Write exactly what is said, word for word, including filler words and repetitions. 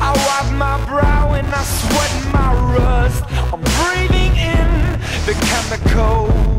I wipe my brow and I sweat my rust. I'm breathing in the chemicals.